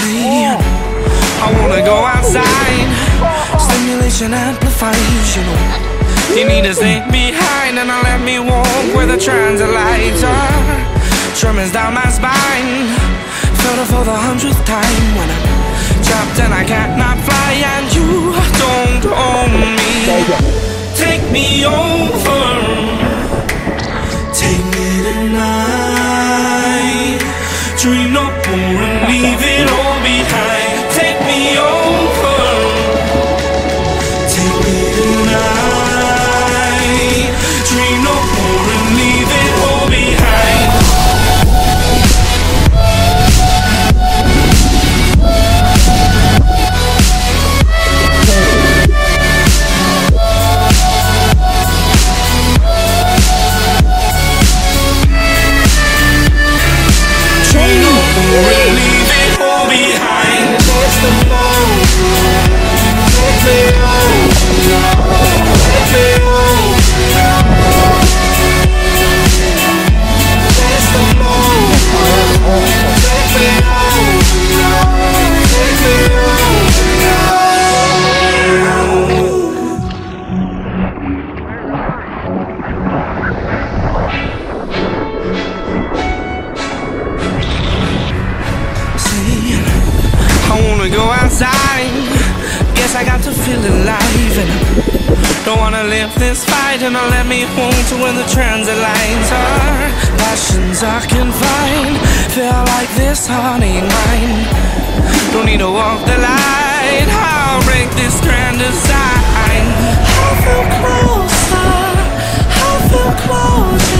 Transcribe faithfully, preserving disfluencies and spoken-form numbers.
See, I wanna go outside, stimulation amplifies, you know. You need to stay behind and I'll let me walk where the transit lights are. Tremors down my spine, felt it for the hundredth time when I'm trapped and I cannot fly. And you don't own me. Take me over, take me tonight. Dream no more and leave it all behind. Take me over, take me tonight. Dream no more and leave it all behind. Guess I got to feel alive and don't wanna live this fight. And I'll let me home to where the transit lines are. Passions I can find, feel like this heart ain't mine. Don't need to walk the line, I'll break this grand design. I feel closer, I feel closer.